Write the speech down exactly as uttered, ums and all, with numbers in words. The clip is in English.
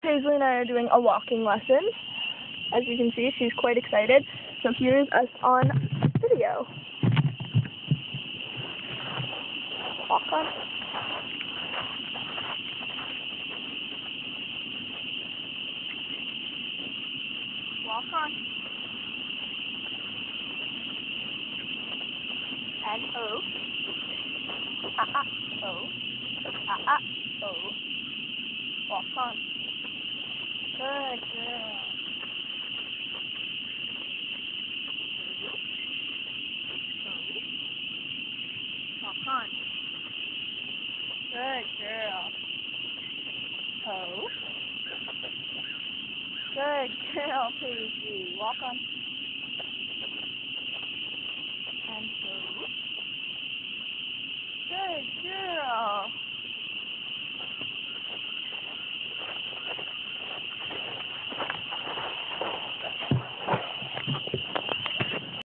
Paisley and I are doing a walking lesson. As you can see, she's quite excited. So here's us on video. Walk on. Walk on. And O. Ah, ah, O. Ah, ah, O. Walk on. Good girl. Walk on. Good girl. O. Good girl, Paisley. Walk on.